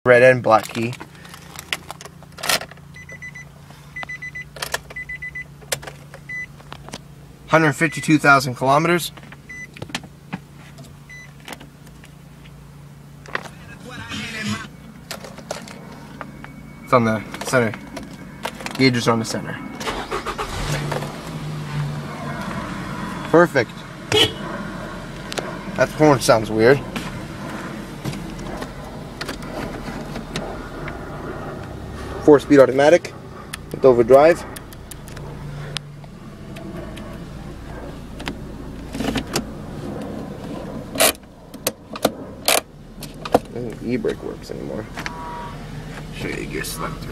red and black key. $152,000 kilometers. It's on the center. Gauges are on the center. Perfect. That horn sounds weird. Four-speed automatic with overdrive. I don't think e-brake works anymore. Show you the gear selector.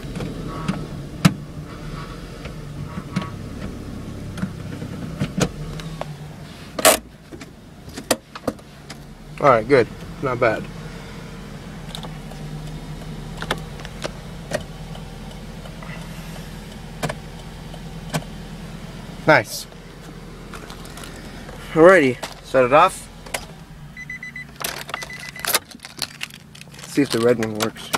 Alright, good. Not bad. Nice. Alrighty, set it off. Let's see if the red one works.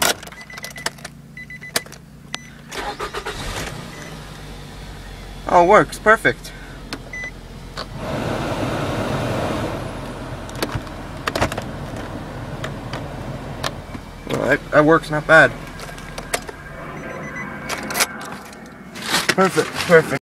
Oh, it works. Perfect. Well, that works not bad. Perfect, perfect.